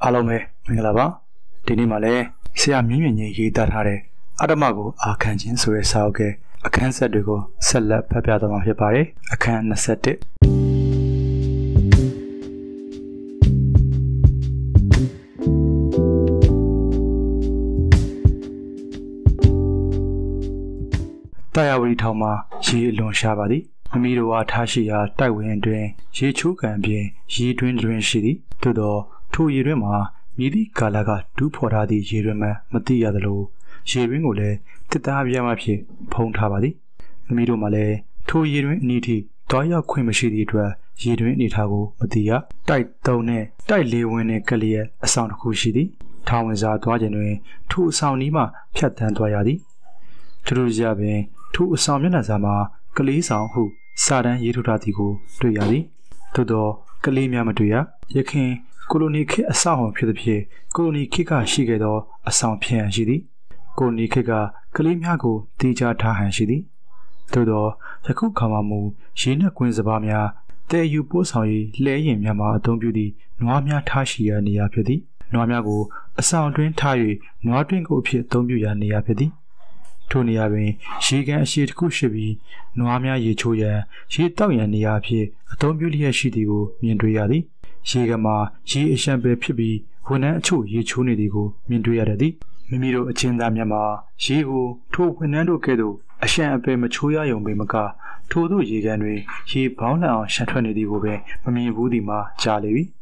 အားလုံးပဲမင်္ဂလာပါဒီနေ့မှာလည်းဆရာမြင့်မြင့်ကြီးရေးသားထားတဲ့အတ္တမကိုအာခံခြင်းဆိုတဲ့စာအုပ်ကအခန်းဆက်တွေကိုဆက်လက်ဖတ်ပြသွားမှာဖြစ်ပါတယ်အခန်း21တရားဝတီထောင်မှာရေအလွန်ရှားပါသည်မမီတို့အားထားရှိရာတိုက်ဝင်တွင်ရေချိုးကန်ပြင်ရေတွင်းတွင်ရှိသည်သို့သောထိုရေတွင်မှာမြည်သည့်ကာလကဒူးဖော်ထားသည့်ရေတွင်မှမသိရသလိုရေတွင်ကိုလည်းတစ်သားပြားမှဖြင့်ဖုံးထားပါသည်မမီတို့မှလည်းထိုရေတွင်အနီးထိတွားရောက်ခွင့်မရှိသည့်အတွက်ရေတွင်အနေထားကိုမသိရတိုက်3နဲ့တိုက်4ဝင်းနဲ့ကလျက်အဆောင်တစ်ခုရှိသည်ထောင်ဝင်စာသွားခြင်းတွင်ထိုအဆောင်နီးမှဖြတ်တန်းသွားရသည်သူတို့ကြပင်ထိုအဆောင်မျက်နှာစာမှာကလေးဆောင်ဟုစာတန်းရေးထုတ်ထားသည်ကိုတွေ့ရသည်သို့သောကလေးများမတွေ့ရရခင်ကိုလိုနီခေတ်အဆောက်အအုံဖြစ်သဖြင့်ကိုလိုနီခေတ်ကရှိခဲ့သောအဆောင်ဖြစ်ဟန်ရှိသည်ကိုလိုနီခေတ်ကကလေးများကိုတီးခြားထားဟန်ရှိသည်သို့သောယခုခါမှမူရေနှက်ကွင်းစပါးများတဲယူပိုးဆောင်ရေးလဲရင်များမှာအသုံးပြုသည့်နွားများထားရှိရာနေရာဖြစ်သည်နွားများကိုအဆောင်တွင်ထား၍နွားတွင်းကိုအဖြစ်အသုံးပြုရာနေရာဖြစ်သည်ထိုနေရာတွင်ရေကန်အရှိတစ်ခုရှိပြီးနွားများရေချိုးရန်ရေတောက်ရန်နေရာအဖြစ်အသုံးပြုလျက်ရှိသည်ကိုမြင်တွေ့ရသည်ရေကန်မှာရေအရှံပဲဖြစ်ပြီးဝန်ထမ်းအချို့ရေချိုးနေသည်ကိုမြင်တွေ့ရသည်မိမိတို့အချင်းသားများမှာရေကိုထိုဝန်ထမ်းတို့ကဲ့သို့အရှံအပဲမချိုးရယုံပေမကထိုတို့ရေကန်တွင်ရေဘောင်းလန့်အောင်ရှံထွက်နေသည်ကိုပဲမမြင်ဘူးသည်မှာကြားလေပြီ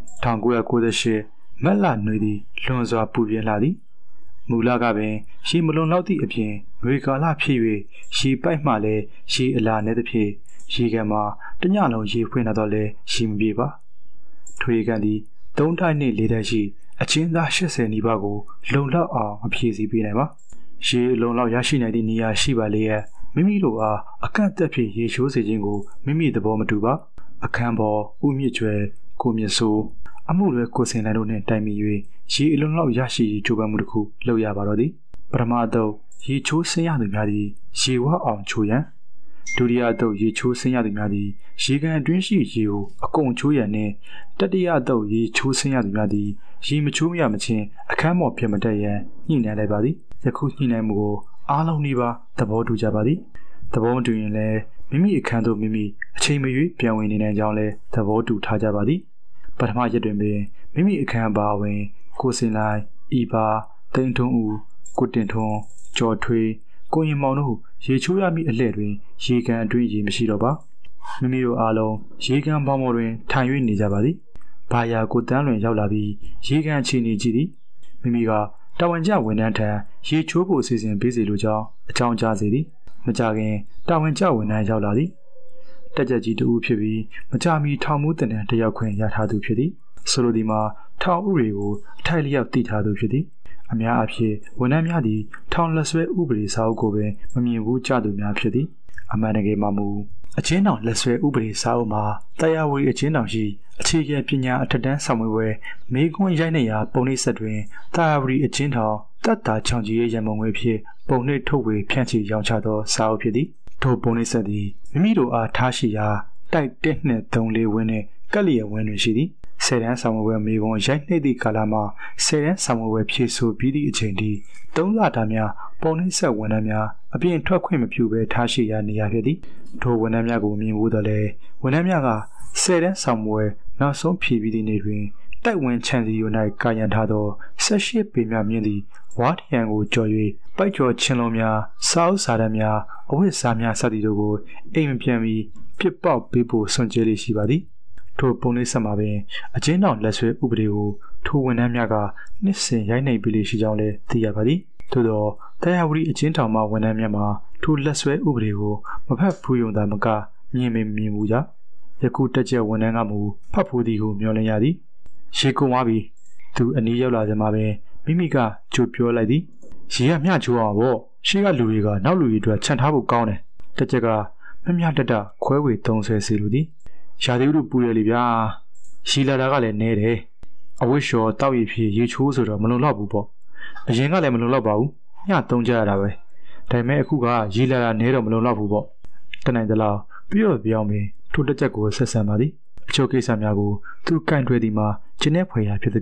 1998မက်လနွေသည်လွန်စွာပူပြင်းလာသည်မူလကပင်ရေမလွန်လောက်သည့်အပြင်ငွေကာလဖြစ်၍ရေပိုက်မှလည်းရေအလာနေသဖြင့်ရေကန်မှာတညလုံးရေဖွင့်လာတော့လဲရေမပြေပါထွေကန်သည်3တိုက်နှင့်4တိုက်ရှိအချင်းသား80နီးပါးကိုလုံလောက်အောင်အပြည့်စီပေးနိုင်ပါရေလုံလောက်ရရှိနိုင်သည့်နေရာရှိပါလေရဲ့မိမိတို့အားအကန့်အသတ်ဖြင့်ရေချိုးစေခြင်းကိုမိမိသဘောမတူပါအခန်းပေါ်ဦးမြင့်ကျွဲကိုမြင့်စိုးအမှုတွေကိုစင်နိုင်တို့နှင့်တိုင်မီ၍ရေအလုံးလောက်ရရှိရေးကြိုးပမ်းမှုတစ်ခုလုပ်ရပါတော့သည်ပထမအသုတ်ရေချိုးဆင်းရသူများသည်ရေဝအောင်ချိုးရန်ဒုတိယအသုတ်ရေချိုးဆင်းရသူများသည်ရေကန်အတွင်းရှိရေကိုအကုန်ချိုးရန်နှင့်တတိယအသုတ်ရေချိုးဆင်းရသူများသည်ရေမချိုးရမချင်းအခန်းပေါ်ပြမတက်ရန်ညှိနှိုင်းလိုက်ပါသည်ယခုညှိနှိုင်းမှုကိုအားလုံးနှီးပါသဘောတူကြပါသည်သဘောတူရင်လည်းမိမိအခန်းသို့မိမိအချိန်မရွေးပြန်ဝင်နေနိုင်ကြောင်းလည်းသဘောတူထားကြပါသည်ပထမရက်တွင်ပင်မိမိအခန်းပါဝင်ကိုစင်လိုက်ဤပါတိန်ထုံးဦးကိုတင်ထွန်းကျော်ထွေးကိုရင်မောင်တို့ရေချိုးရမည့်အလှည့်တွင်ရေကန်အတွင်းရေမရှိတော့ပါမိမိတို့အားလုံးရေကန်ပေါင်းပေါ်တွင်ထိုင်၍နေကြပါသည်ဘာယာကိုတန်းလွင်ရောက်လာပြီးရေကန်အခြေအနေကြည့်သည်မိမိကတာဝန်ကျဝန်ထမ်းထံရေချိုးဖို့အစီအစဉ်ပေးစီလိုကြောင်းအကြောင်းကြားစေသည်မကြခင်တာဝန်ကျဝန်ထမ်းရောက်လာသည်တက်ကြကြီးတူဖြစ်ပြီးမကြမီထောင်မှုတင်တဲ့တယောက်ခွင့်ရထားသူဖြစ်သည်ဆိုလိုသည်မှာထောင်ဥတွေကိုအထိုက်လျောက်တည်ထားသူဖြစ်သည်အများအဖြစ်ဝန်ထမ်းများသည်ထောင်လက်ဆွဲဥပဒေစာအုပ်ကိုပင်မမြင်ဘူးကြသူများဖြစ်သည်အမှန်တကယ်မှမူအချင်းတော်လက်ဆွဲဥပဒေစာအုပ်မှာတရားဝီအချင်းတော်ရှိအခြေခံပညာအထက်တန်းဆောင်ဝဲမေခွန်းရိုက်နေရာပုံနှိပ်ဆက်တွင်တရားဝီအချင်းတော်တတ်တာချောင်ကြီးရဲ့ရန်ပုံငွေဖြင့်ပုံနှိပ်ထုတ်ဝေဖြန့်ချီရောင်းချသောစာအုပ်ဖြစ်သည်ထိုပုံနှိပ်ဆက်သည်မိမိတို့အားထားရှိရာတိုက်1နဲ့3 4ဝင်းနှင့်ကက်လျက်ဝင်းတွင်ရှိသည်10တန်းဆောင်ဝဲမေခွန်းရိုက်နှိပ်သည့်ကာလမှာ10တန်းဆောင်ဝဲဖြည့်ဆို့ပြီးသည့်အချိန်ထိ3လတာများပုံနှိပ်ဆက်ဝန်ထမ်းများအပြင်ထွက်ခွင့်မပြုဘဲထားရှိရာနေရာဖြစ်သည်ထိုဝန်ထမ်းများကိုမြင်ဘူးတော့လေဝန်ထမ်းများက10တန်းဆောင်ဝဲနောက်ဆုံးဖြည့်ပြီးသည့်နေ့တွင်တိုက်ဝင်ချန်စီယို၌ကာရန်ထားသော18ပေများမြင့်သည့်ဝါးထရန်ကိုကြော်၍ပိုက်ကျော်ချင်းလုံးများစာအုပ်စာတမ်းများအဝတ်စားများစသည်တို့ကိုအိမ်မပြန်ပြီးပြစ်ပေါက်ပေးဖို့ဆွန့်ကြဲလေးရှိပါသည်ထိုပုံလေးဆက်မှာပင်အချင်းတော်လက်ဆွဲဥပဒေကိုထိုဝန်ထမ်းများကနှစ်စဉ်ရိုက်နှိပ်ပြီးလေးရှိကြောင်းလည်းသိရပါသည်သို့သောတရားဝတီအချင်းတော်မှဝန်ထမ်းများမှာထိုလက်ဆွဲဥပဒေကိုမဖတ်ဖူးရုံသာမကမြင်ဘူးကြယခုတက်ကျဝန်ထမ်းကမူဖတ်ဖူးသည်ကိုမျှော်လင့်ရသည်ရေကုန်သွားပြီသူအနည်းရောက်လာစမှာပင်မိမိကကြိုပြောလိုက်သည်ရေကမျှချိုးအောင်ပေါ့ရှေ့ကလူတွေကနောက်လူတွေအတွက်ခြံထားဖို့ကောင်းတယ်တက်ကျကမမျှတတခွဲဝေ30စီလူသည်ရာသီဥတုပူရလေဗျာရှီလာတာကလည်းနဲတယ်အဝတ်လျှော်တောက်ရည်ဖြည့်ရေချိုးဆိုတော့မလုံလောက်ဘူးပေါ့အရင်ကလည်းမလုံလောက်ပါဘူးည3ကြရတာပဲဒါပေမဲ့အခုကရေလာတာနဲတော့မလုံလောက်ဘူးပေါ့တနိုင်သလားပြောင်းပင်ထိုတက်ချက်ကိုဆက်ဆံပါသည်အချို့ကိစ္စများကိုသူကန့်ထွေးသည်မှာကျင်းတဲ့ဖွယ်ရာဖြစ်သည်ဖြင့်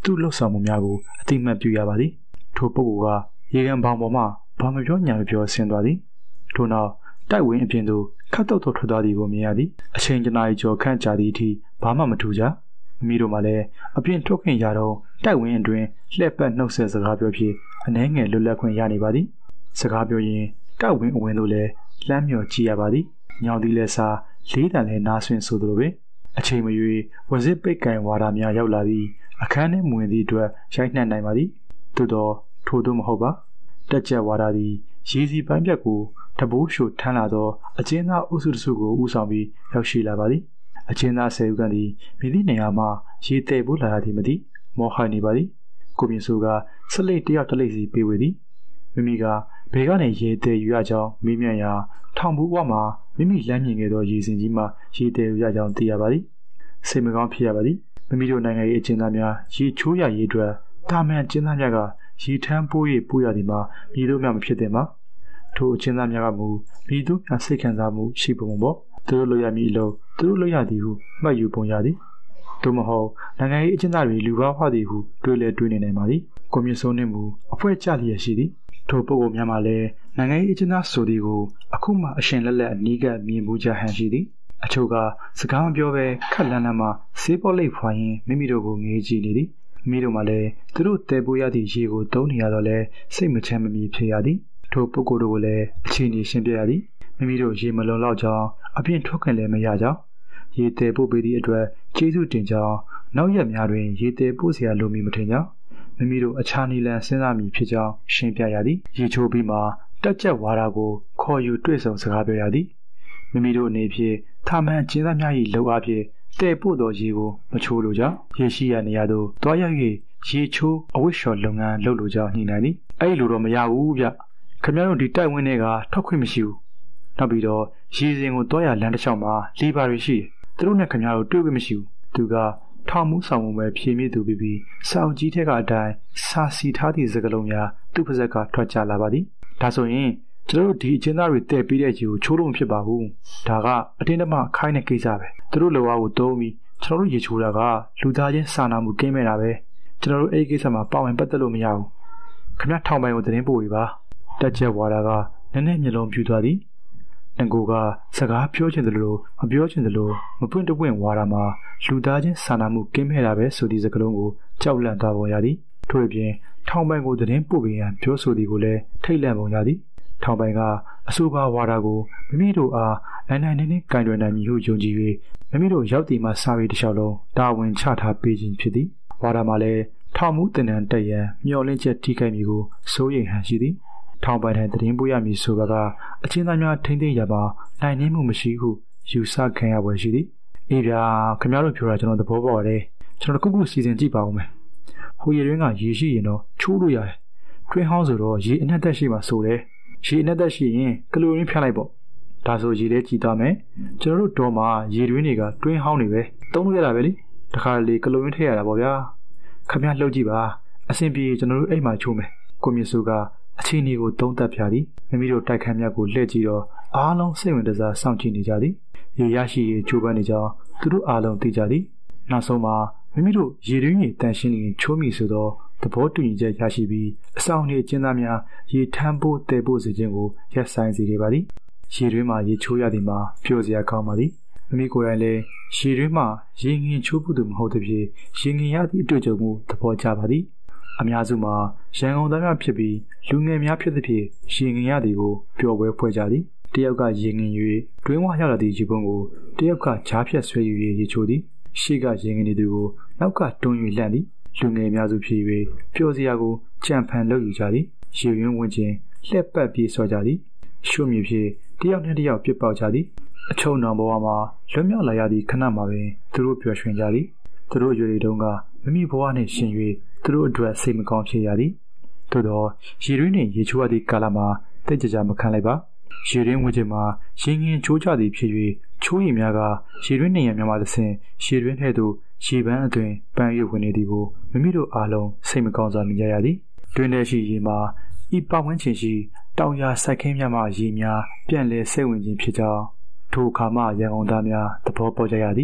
သူ့လှုပ်ဆောင်မှုများကိုအတိအမှတ်ပြုရပါသည်ထိုပုဂ္ဂိုလ်ကရေကန်ဘောင်ပေါ်မှဘာမပြောညာမပြောဆင်းသွားသည်ထို့နောက်တိုက်ဝင်းအပြင်သို့ခတ်တုတ်ထွက်သွားသည်ကိုမြင်ရသည်အချိန်တစ်နာရီကျော်ခန့်ကြာသည့်အထိဘာမှမထူကြမိမိတို့မှလည်းအပြင်ထွက်ခွင့်ရတော့တိုက်ဝင်းအတွင်းလှည့်ပတ်နှုတ်ဆက်စကားပြောဖြစ်အနှဲငယ်လွတ်လပ်ခွင့်ရနေပါသည်စကားပြောရင်တိုက်ဝင်းအဝင်သို့လည်းလှမ်းမြော်ကြည့်ရပါသည်ညောင်သည်လည်းစားလေးတန်လည်းနားဆွင့်ဆိုသလိုပဲအချိန်မရွေးဝစစ်ပိတ်ကင်ဝါဒများရောက်လာပြီးအခန်းထဲမဝင်သည့်အတွက်ရိုက်နှက်နိုင်ပါသည်သို့တော့ထို့သို့မဟုတ်ပါတက်ကြွဝါဒသည်ရည်စီပိုင်းပြက်ကိုတဘိုးရှို့ထမ်းလာသောအကျဉ်းသားအုပ်စုတစုကိုဦးဆောင်ပြီးရောက်ရှိလာပါသည်အကျဉ်းသား10ဦးခန့်သည်မိသည့်နေရာမှရေတည်ဖို့လာသည်မသိမောဟိုက်နေပါသည်ကိုမြင့်စိုးကစလိတ်တယောက်တစ်လိပ်စီပေးဝေသည်မိမိကဘယ်ကနေရေတည်ယူရကြောင်းမေးမြန်းရာထောင်ဘူးဝမှာမိမိလမ်းမြင်ခဲ့သောရေစင်ကြီးမှရေတည်ယူရကြောင်းသိရပါသည်စိတ်မကောင်းဖြစ်ရပါသည်မိမိတို့နိုင်ငံ၏အကျဉ်းသားများရေချိုးရရေးအတွက်တာမန်အကျဉ်းသားများကရေထမ်းပိုး၍ပို့ရသည်မှာမြည်တို့များမဖြစ်သင့်ပါထိုအကျဉ်းသားများကမူမြည်တို့များစိတ်ခံစားမှုရှိပုံပေါ့သူတို့လုပ်ရမည်အလို့သူတို့လုပ်ရသည်ဟုမှတ်ယူပုံရသည်သို့မဟုတ်နိုင်ငံရေးအကျဉ်းသားတွေလူဘာဝသည်ဟုတွေးလဲတွေးနေနိုင်ပါသည်ကွန်မြူဆိုနှင့်မူအဖွဲ့ကြလျက်ရှိသည်ထိုပုဂ္ဂိုလ်များမှလည်းနိုင်ငံရေးအကျဉ်းသားဆိုသည်ကိုအခုမှအရှင်လက်လက်အနီးကပ်မြင်မှုကြဟန်ရှိသည်အချို့ကစကားမပြောဘဲခက်လန်းလန်းမှဆေးပေါ်လိပ်ဖွာရင်မိမိတို့ကိုငေးကြည့်နေသည်မိတို့မှလည်းသူတို့တည်ပိုးရသည့်ရေကိုသုံးနေရတော့လဲစိတ်မချမ်းမမြေဖြစ်ရသည်ထိုပုဂ္ဂိုလ်တို့ကိုလည်းအခြေအနေရှင်းပြရသည်မိမိတို့ရေမလုံလောက်ကြောင်းအပြင်ထွက်ခွင့်လည်းမရကြောင်းရေတည်ပို့ပေးသည့်အတွက်ကျေးဇူးတင်ကြောင်းနောက်ရက်များတွင်ရေတည်ပို့เสียလိုမည်မထင်ကြောင်းမိမိတို့အခြားနည်းလမ်းစဉ်းစားမည်ဖြစ်ကြောင်းရှင်းပြရသည်ရေချိုးပြီးမှတက်ကြွဝါဒကိုခေါ်ယူတွေ့ဆုံစကားပြောရသည်မိမိတို့အနေဖြင့်သာမန်ကျင်းသားများ၏လှုပ်အားဖြင့်တည်ပို့သောရေကိုမချိုးလိုကြောင်းရေရှိရနေရသို့တွားရောက်၍ရေချိုးအဝတ်လျှော်လုပ်ငန်းလုပ်လိုကြောင်းညှိနှိုင်းသည်အဲ့လိုတော့မရဘူးဗျခင်ဗျားတို့ဒီတိုက်ဝင်းတွေကထွက်ခွင့်မရှိဘူးနောက်ပြီးတော့ရေစင်ကိုတွားရလမ်းတစ်လျှောက်မှာလီဘာတွေရှိတယ်သူတို့နဲ့ခင်ဗျားတို့တွေ့ခွင့်မရှိဘူးသူကထောင်မှုဆောင်မှုပဲဖြည့်မြည့်သူပြီးစောင့်ကြီးထက်ကအတိုင်းစာစီထားသည့်စကားလုံးများသူ့ပါဇက်ကထွက်ကြလာပါသည်ဒါဆိုရင်ကျွန်တော်တို့ဒီအကျဉ်းသားတွေတည်ပြီးတဲ့ရေကိုချိုးလို့မဖြစ်ပါဘူးဒါကအတင်းတမခိုင်းတဲ့ကိစ္စပဲသူတို့လောကကိုသုံးပြီးကျွန်တော်တို့ရေချိုးတာကလူသားချင်းစာနာမှုကင်းမဲ့တာပဲကျွန်တော်တို့အဲ့ဒီကိစ္စမှာပါဝင်ပတ်သက်လို့မရဘူးခင်ဗျားထောင်ပိုင်ကိုသတင်းပို့ပြီးပါတက်ချက်ဝါဒကနည်းနည်းမျက်လုံးပြူသွားသည်ငကိုကစကားပြောချင်တယ်လို့မပြောချင်တယ်လို့မပွင့်တပွင့်ဝါဒမှာလူသားချင်းစာနာမှုကင်းမဲ့တာပဲဆိုသည့်စကားလုံးကိုကြောက်လန့်သွားပုံရသည်ထို့အပြင်ထောင်ပိုင်ကိုသတင်းပို့ပြီးရန်ပြောဆိုသည်ကိုလည်းထိတ်လန့်ပုံရသည်ထောင်ပိုင်ကအဆိုပါဝါဒကိုမိမိတို့အားနိုင်နိုင်နေကင်တွယ်နိုင်မည်ဟုယုံကြည်၍မိမိတို့ရောက်တည်မှစာပေတစ်လျှောက်လုံးတာဝန်ချထားပေးခြင်းဖြစ်သည်ဝါဒမှာလည်းထောင်မှုတင်တန်းတက်ရန်မျှော်လင့်ချက်ထိခိုက်မည်ကိုစိုးရိမ်ဟန်ရှိသည်ထောင်ပိုင်တဲ့သတင်းပို့ရမည်ဆိုကအချင်းသားများထိမ့်သိမ်းရပါနိုင်နှင်းမှုမရှိဟုယူဆခံရပွဲရှိသည်အေးဗျာခင်ဗျားတို့ပြောတာကျွန်တော်သဘောပေါက်ရတယ်ကျွန်တော်တခုခုစီစဉ်ကြည့်ပါဦးမယ်ဟိုရေတွင်းကရေရှိရင်တော့ချိုးလို့ရတယ်တွင်းဟောင်းဆိုတော့ရေအနှက်သက်ရှိမှဆိုတယ်ရေအနှက်သက်ရှိရင်ကလိုရင်းဖြတ်လိုက်ပေါ့ဒါဆိုရေထဲကြည်သွားမယ်ကျွန်တော်တို့တော့မှရေတွင်းတွေကတွင်းဟောင်းတွေပဲသုံးလို့ရတာပဲလေတခါလေကလိုရင်းထည့်ရတာပေါ့ဗျာခင်ဗျားလှုပ်ကြည့်ပါအဆင်ပြေကျွန်တော်တို့အိမ်မှာချိုးမယ်ကိုမြင့်စုကအခြေအနေကိုသုံးသပ်ပြသည်မိမိတို့တိုက်ခန်းများကိုလှည့်ကြည့်တော့အားလုံးစိတ်ဝင်စားစောင့်ကြည့်နေကြသည်ရေရရှိရေချိုးပန်းနေကြောင်းသူတို့အားလုံးသိကြသည်နောက်ဆုံးမှာမိမိတို့ရေတွင်းကြီးတန်ရှင်းနေချိုးမိဆိုတော့သဘောတူညီချက်ရရှိပြီးအဆောင်နေကျင်းသားများရေထမ်းဖို့တည်ဖို့စီခြင်းကိုရပ်ဆိုင်စေခဲ့ပါသည်ရေတွင်းမှာရေချိုးရသည်မှာပျော်စရာကောင်းပါသည်မိမိကိုယ်တိုင်လည်းရေတွင်းမှာရေငင်ချိုးဖို့သူမဟုတ်သဖြင့်ရေငင်ရသည့်အတွေ့အကြုံကိုသဘောကျပါသည်အများစုမှာရန်ကုန်သားများဖြစ်ပြီးလူငယ်များဖြစ်သဖြင့်ရေငင်ရသည်ကိုပျော်ပွဲဖွဲ့ကြသည်တယောက်ကရေငင်၍တွင်းဝရောက်လာသည့်ရေပုံးကိုတယောက်ကဂျားဖြတ်ဆွဲယူ၍ရေချိုးသည်ရှေ့ကရေငင်နေသူကိုနောက်ကတွန်း၍လှန့်သည်လူငယ်များစုဖြစ်၍ပျော်စရာကိုကြံဖန်လုပ်ယူကြသည်ရေရင်းဝင်ခြင်းလှက်ပတ်ပြေးဆွကြသည်ရှုမြည်ဖြင့်တယောက်နဲ့တယောက်ပြစ်ပေါက်ကြသည်အချုံနောင်ဘဝမှာလွတ်မြောက်လာရသည့်ခဏမှာပင်သူတို့ပျော်ရွှင်ကြသည်သူတို့ရွေတွေတုန်းကမိမိဘဝနှင့်ရှင်၍သူတို့အတွက်စိတ်မကောင်းဖြစ်ရသည်သို့သောရေရင်းနှင့်ရေချိုးရသည့်ကာလမှာတိတ်ကြကြမခံလိုက်ပါရေရင်းဝင်ခြင်းမှာရေငင်ချိုးကြသည်ဖြစ်၍ချိုးရည်များကရေရင်းနေရများမှသဖြင့်ရေရင်းထဲသို့ရေပန်းအတွင်ပန်းရွဝင်နေသည်ကိုမိမိတို့အားလုံးစိတ်မကောင်းစွာမြင်ကြရသည်တွင်ထဲရှိရေမှာဤပတ်ဝန်းကျင်ရှိတောင်ယာစိုက်ခင်းများမှရေများပြန့်လဲစိတ်ဝင်ခြင်းဖြစ်ကြောင်းထိုအခါမှရန်ကုန်သားများသဘောပေါက်ကြရသည်တ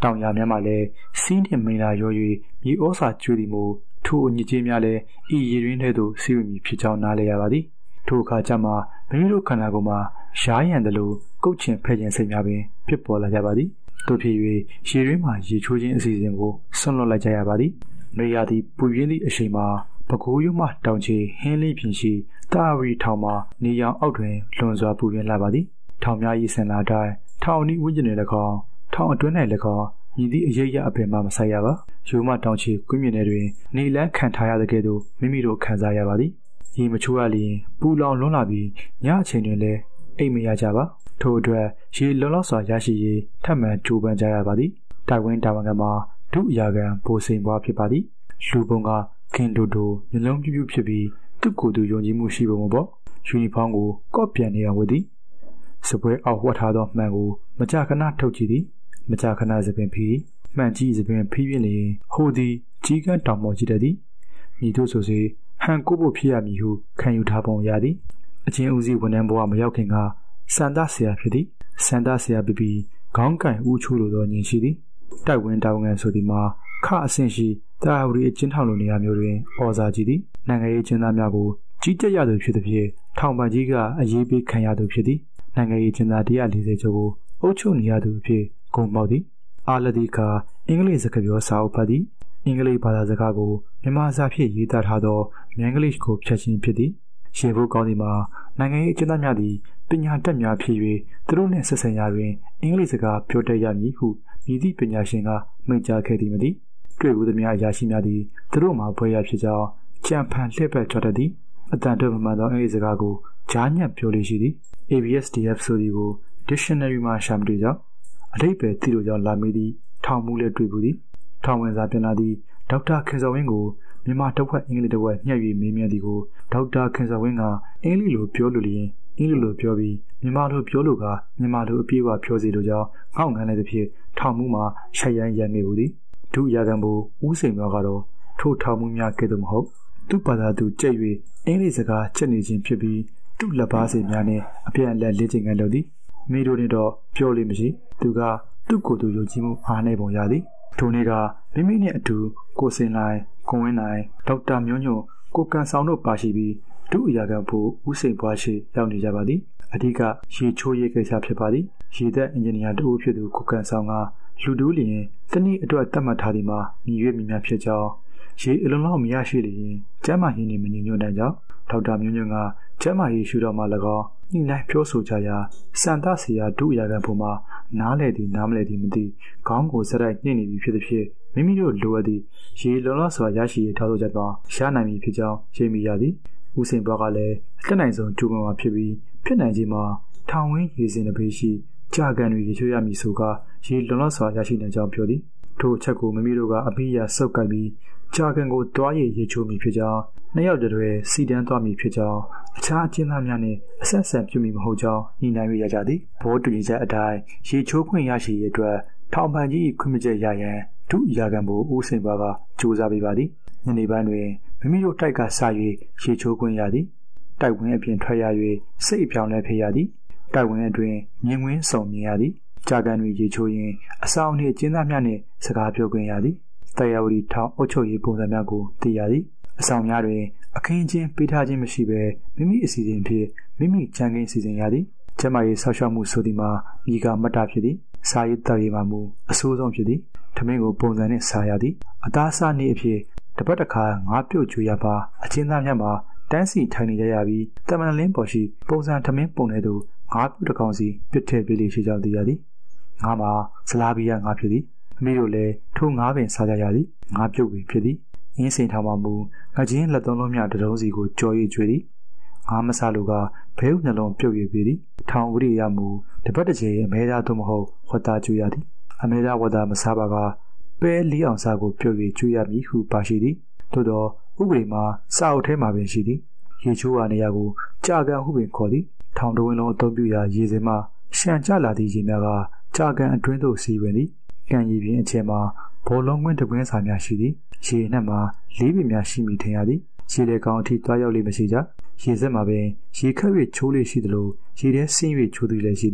တောင်ယာများမှလည်းစီးနှင့်မိန်လာရော၍မြေဩစာကျွေးသည်မို့ထိုအညစ်အကြေးများလည်းဤရေရင်းထဲသို့စီးဝင်မည်ဖြစ်ကြောင်းနားလည်ရပါသည်ထိုအခါကျမှမိမိတို့ခန္ဓာကိုယ်မှာရှားရံသလိုကုတ်ချင်ဖဲ့ချင်စိတ်များပင်ဖြစ်ပေါ်လာကြပါသည်တို့ဖြစ်၍ရေရင်းမှာရေချိုးခြင်းအစီအစဉ်ကိုဆွန့်လွတ်လိုက်ကြရပါသည်နေရာသည်ပူပြင်းသည့်အချိန်မှာပဲခူးရိုးမှတောင်ချေဟင်းလေးပြင်ရှိတာဝီထောင်မှာနေရောင်အောက်တွင်လွန်စွာပူပြင်းလာပါသည်ထောင်များ၏ဆင်လာတိုင်းထောင်ဤဝင်းကျင်တွင်၎င်းထောင်အတွင်း၌၎င်းမြည်သည့်အရေးရအပင်မှမဆိုင်ရပါရိုးမှတောင်ချေကွင်းမြင်ထဲတွင်နေလန်းခံထားရတဲ့ကဲ့သို့မိမိတို့ခံစားရပါသည်ရေမချိုးရလျင်ပူလောင်လွန်းလာပြီးညအချိန်တွင်လည်းအိမ်မရကြပါထို့အတွက်ရေလုံလောက်စွာရရှိရေးထပ်မံကြိုးပမ်းကြရပါသည်တိုင်ဝမ်တာဝန်ကမှာဒုအရာခံပိုစိန်ပွားဖြစ်ပါသည်လူပုံကခင်တိုတိုမျက်လုံးပြူးပြူးဖြစ်ပြီးသူ့ကိုယ်သူယုံကြည်မှုရှိပုံပေါ့ယူနီဖောင်းကိုကော့ပြန်နေအောင်ဝတ်သည်စပွဲအောက်ဝတ်ထားသောမှန်ကိုမကြာခဏထုတ်ကြည့်သည်မကြာခဏစပင်ဖီးမှန်ကြီးစပင်ဖီးပြင်းလျင်ဟိုသည်ကြီးကန်းတောင်ပေါ်ကြည့်တတ်သည်မိတို့ဆိုစေဟန်ကိုဖို့ဖြစ်ရမည်ဟုခံယူထားပုံရသည်အချင်းဦးစီးဝန်ထမ်းဘဝမရောက်ခင်ကစန္ဒဆရာဖြစ်သည်စန္ဒဆရာပြီးခေါင်းကန်ဦးချိုးလိုသောညင်ရှိသည်တိုက်ဝင်းတောင်ငံဆိုသည်မှာခအဆင့်ရှိတာဝရီအချင်းထောင်လိုနေရာမျိုးတွင်ဩဇာကြီးသည်နိုင်ငံရေးကျင်းသားများကိုကြီးကြပ်ရသူဖြစ်သည်ဖြင့်ထောင်ပန်ကြီးကအရေးပေးခံရသူဖြစ်သည်နိုင်ငံရေးကျင်းသား140ကျော်ကိုအုပ်ချုပ်နေရသူအဖြစ်ဂုဏ်ပေါက်သည်အာလဒီကအင်္ဂလိပ်စကားပြောစာအုပ်ဖတ်သည်အင်္ဂလိပ်ဘာသာစကားကိုမြန်မာစာဖြင့်ရေးသားထားသောမြန်္ဂလိပ်ကိုဖြတ်ခြင်းဖြစ်သည်ရှေ့ဖို့ကောင်းသည်မှာနိုင်ငံရေးအကျဉ်းသားများသည်ပညာတတ်များဖြစ်၍သူတို့နှင့်ဆက်ဆံရာတွင်အင်္ဂလိပ်စကားပြောတတ်ရမည်ဟုမည်သည့်ပညာရှင်ကမိန့်ကြားခဲ့သည်မသည်တွေ့ဘူးသမျှအရာရှိများသည်သူတို့မှာဘွဲရဖြစ်ကြောင်းကြံဖန်လှည့်ပတ်ထွက်တတ်သည်အတန်အတွက်မမှန်သောအင်္ဂလိပ်စကားကိုကြားညက်ပြောလေရှိသည် ABSDF ဆိုသည်ကို dictionary မှာရှာမတွေ့ကြောင်းအဓိပ္ပာယ်သိလို့ကြောင်းလာမေးသည်ထောင်မှုလည်းတွေ့ဘူးသည်ထောင်ဝင်စာပြန်လာသည်ဒေါက်တာခင်စောဝင်းကိုမြန်မာတစ်ဝက်အင်္ဂလိပ်တစ်ဝက်ညှက်၍မေးမြန်းသည်ကိုဒေါက်တာခင်စောဝင်းကအင်္ဂလိပ်လိုပြောလို့လျင်အင်္ဂလိပ်လိုပြောပြီးမြန်မာလိုပြောလို့ကမြန်မာလိုအပြေးအဝပြောစီလိုကြောင်းငေါ့ငန်းလိုက်သဖြင့်ထောင်မှုမှာရှိုက်ရန်ရန်နေဘူးသည်ဒုရာခံဘိုဦးစိန်တော်ကတော့ထိုထောင်မှုများကဲ့သို့မဟုတ်သူ့ဘာသာသူကြက်၍အင်္ဂလိပ်စကားချက်နေခြင်းဖြစ်ပြီးသူ့လက်ပါစီများနဲ့အပြန်အလှန်လေ့ကျင့်ခံလုပ်သည်မိတို့နဲ့တော့ပြောလို့မရှိသူကသူ့ကိုယ်သူယုံကြည်မှုအားနည်းပုံရသည်ထိုနေ့ကမိမိနဲ့အတူကိုစင်လိုက်ကွန်ဝင်းနိုင်ဒေါက်တာမျိုးညွန့်ကိုကန်ဆောင်တို့ပါရှိပြီးဒုအရာခံဖို့ဦးစိန်ပွားရှိရောက်နေကြပါသည်အဓိကရေချိုးရေးကိစ္စဖြစ်ပါသည်ရေသက်အင်ဂျင်နီယာတဦးဖြစ်သူကိုကန်ဆောင်ကလူတူးလျင်တနည်းအတွက်သတ်မှတ်ထားသည်မှာမြည်ရွေးမြများဖြစ်ကြောင်းရေအလုံးလောက်မရရှိလျင်ကျမ်းမာရေးနှင့်မညီညွတ်နိုင်ကြောင်းဒေါက်တာမျိုးညွန့်ကကျမ်းမာရေးရှုတော်မှာ၎င်းညှိနှိုင်းပြောဆိုကြရာစန္ဒဆရာဒုအရာခံဖို့မှာနားလေသည်နားမလဲသည်မသိခေါင်းကိုစရိုက်နှိမ့်နေပြီဖြစ်သည်ဖြင့်မိမိတို့လိုအပ်သည့်ရေလုံလောက်စွာရရှိရထားသောကြောင့်ရှားနိုင်ပြီဖြစ်ကြောင်းရှင်းမိရသည်ဦးစိန်ဘွားကလည်းအတက်နိုင်ဆုံးကြိုးပမ်းမှာဖြစ်ပြီးဖြစ်နိုင်ခြင်းမှာထောင်ဝင်းရေစင်တစ်ပေရှိကြာကန်တွေရေချိုးရမည်ဆိုကရေလုံလောက်စွာရရှိနိုင်ကြောင်းပြောသည်ထို့အချက်ကိုမိမိတို့ကအပိယစုပ်ကိုက်ပြီးကြာကန်ကိုတွားရည်ရေချိုးမိဖြစ်ကြောင်းနှစ်ယောက်တည်းစီတန်းသွားမိဖြစ်ကြောင်းအခြားအကျဉ်းသားများနှင့်အဆက်ဆက်ပြုမိမဟုတ်ကြောင်းညှိနှိုင်းရကြသည်ဘောတူညီချက်အတိုင်းရေချိုးခွင့်ရရှိရေးအတွက်ထောင်ပန်ကြီးခွင့်ပြုချက်ရရန်ဒုအရာခံဘိုဦးစိန်ဘွားကကြိုးစားပေးပါသည်ညနေပိုင်းတွင်မိမိတို့တိုက်ကစ၍ရေချိုးခွင့်ရသည်တိုက်ဝင်းအပြင်ထွက်ရ၍စိတ်အပြောင်းလဲဖြစ်ရသည်တိုက်ဝင်းအတွင်မြင်ကွင်းစုံမြင်ရသည်ကြာကန်တွေရေချိုးရင်အဆောင်နှင့်ကျင်းသားများနှင့်စကားပြောခွင့်ရသည်တရားဝတီထောင်အုပ်ချုပ်ရေးပုံစံများကိုသိရသည်အဆောင်များတွင်အခင်းချင်းပေးထားခြင်းမရှိဘဲမိမိအစီအစဉ်ဖြင့်မိမိကြံကိန်းစီစဉ်ရသည်ကျမရေးဆောက်ရှောက်မှုဆိုသည်မှာဤကမတ္တဖြစ်သည်စာရေးတောက်ရေးမှာမူအဆိုးဆုံးဖြစ်သည်ထမင်းကိုပုံစံနှင့်စားရသည်အသားစားနည်းအဖြစ်တစ်ပတ်တစ်ခါငါးပြုတ်ကျွေးရပါအချင်းသားများမှာတန်းစီထိုင်နေကြရပြီးတမန်လင်းပေါ်ရှိပုံစံထမင်းပုံတဲ့သူငါးပြုတ်တစ်ကောင်စီပြစ်ထည့်ပေးလေရှိကြောင်းသိရသည်ငါမှာဇလာဘီယာငါဖြစ်သည်မိတို့လည်းထိုငါးပင်စားကြရသည်ငါပြုတ်ပင်ဖြစ်သည်အင်းစိန်ထောင်မှာမူငါချင်းလက်သုံးလုံးမြတတုံးစီကိုကြော်ရည်ကျွေးသည်ငါမစားလို့ကဘဲဥနှလုံးပြုတ်ရည်ပြီးသည်ထောင်ဝရိယမူတပတ်တစ်ချိန်အမဲသားသို့မဟုတ်ဝတ်သားကျွေးရသည်အမဲသားဝတ်သားမစားပါကပဲလီအောင်စားကိုပြုတ်ရည်ကျွေးရမည်ဟုပါရှိသည်သို့သောဥပဒေမှာစာအုပ်ထဲမှာပင်ရှိသည်ရေချိုးရာနေရာကိုကြာကန်ဟုပင်ခေါ်သည်ထောင်တဝင်းလုံးအသုံးပြုရာရေစင်မှရှံကျလာသည့်ရေများကကြာကန်အတွင်းသို့စီးဝင်သည်ကန်ရည်ပြင်အချက်မှာဘောလုံးကွင်းတကွင်းစာများရှိသည်ရေနှက်မှာလေးပင်များရှိမိထင်ရသည်ရေလေကောင်အထိတွားရောက်လေမရှိကြရေစက်မှာပင်ရေခက်၍ချိုးလေရှိသလိုရေထဲဆင်း၍ချိုးသည်လည်းရှိသည်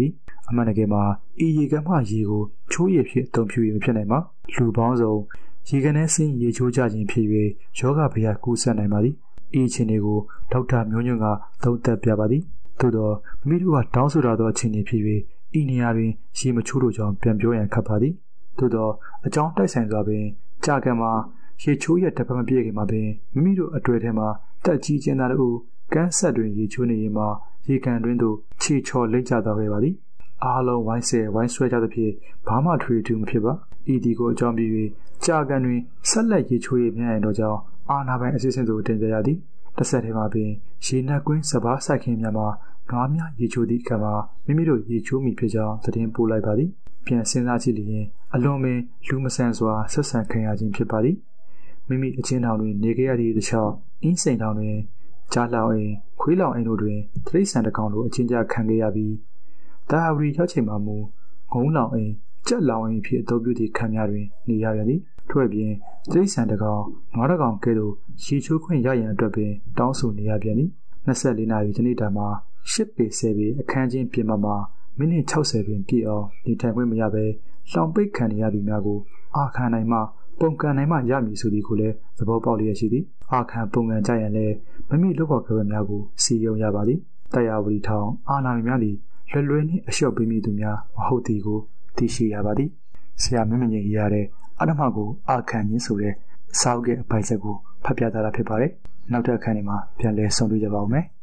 အမှန်တကယ်မှာဤရေကန်မှရေကိုချိုးရည်ဖြစ်အသုံးပြုရမဖြစ်နိုင်ပါလူပေါင်းစုံရေကန်ထဲဆင်းရေချိုးကြခြင်းဖြစ်၍ယောဂဗျာကူးစက်နိုင်ပါသည်ဤအခြေအနေကိုဒေါက်တာမျိုးညွန့်ကသုံးသပ်ပြပါသည်သို့တော့မိမိတို့ကတောင်းဆိုထားသောအခြေအနေဖြစ်၍ဤနေရာတွင်ရေမချိုးတို့ကြောင့်ပြန်ပြောရန်ခက်ပါသည်သို့တော့အကြောင်းတိုက်ဆိုင်စွာပင်ကြာကန်မှာရေချိုးရတစ်ဖက်မပြည့်ခင်မှာပင်မိမိတို့အတွေ့အထဲမှာတက်ကြီးကျင်းသားတို့ကန်းဆက်တွင်ရေချိုးနေရင်မှာရေကန်တွင်သို့ခြေချော်လိမ့်ကျသွားခဲ့ပါသည်အားလုံးဝိုင်းဆဲဝိုင်းဆွဲကြသဖြင့်ဘာမှထွေထူးမဖြစ်ပါဤဒီကိုအကြောင်းပြု၍ကြာကန်တွင်ဆက်လက်ရေချိုးရမြန်ရင်တော့ကြောင့်အာနာပိုင်အစစ်အစစ်တို့တင်ပြရသည်တစ်ဆက်တည်းမှာပင်ရေနက်ကွင်းစပားဆိုင်ခင်များမှာနွားများရေချိုးသည့်အခါမှာမိမိတို့ရေချိုးမိဖြစ်ကြောင်းသတင်းပို့လိုက်ပါသည်ပြန်စဉ်းစားကြည့်လျင်အလွန်ပင်လူမဆန်စွာဆက်ဆံခံရခြင်းဖြစ်ပါသည်မိမိအချင်းတောင်တွင်နေခဲ့ရသည့်တခြားအင်းစိန်တောင်တွင်ကြားလောင်အိမ်ခွေးလောင်အိမ်တို့တွင်တရိษံတကောင်လိုအချင်းကြားခံခဲ့ရပြီးဒါဟာရီရောက်ချိန်မှာမူငုံလောင်အိမ်ကြက်လောင်အိမ်ဖြစ်အသုံးပြုသည့်ခံများတွင်နေရရသည်ထို့အပြင်တရိษံတကောင်နွားတကောင်ကဲ့သို့ရေချိုးခွင့်ရရန်အတွက်ပင်တောင်းဆိုနေရပြန်သည်24နာရီတနေ့တာမှာ10ပေ10ပေအခန်းချင်းပြင်မှာမိနစ်60ပင်ပြည့်အောင်နေထိုင်ခွင့်မရဘဲလောင်ပိတ်ခံရသည့်များကိုအာခံနိုင်မှပုံကန်နိုင်မှရမည်ဆိုသည်ကိုလည်းသဘောပေါက်လျက်ရှိသည်အာခံပုံကန်ကြရန်လည်းမိမိလုပ်ဖော်ခဲ့ရများကိုစီယုံရပါသည်တရားဝတီထောင်အာနာမည်များသည်လွယ်နှင့်အလျှော့ပေးမိသူများမဟုတ်သည်ကိုသိရှိရပါသည်ဆရာမင်းမငြိမ်ရတဲ့အဓမ္မကိုအာခံခြင်းဆိုတဲ့စာအုပ်ရဲ့အပိုင်ဆက်ကိုဖတ်ပြထားတာဖြစ်ပါတယ်နောက်ထပ်အခန်းတွေမှာပြန်လည်ဆုံတွေ့ကြပါဦးမယ်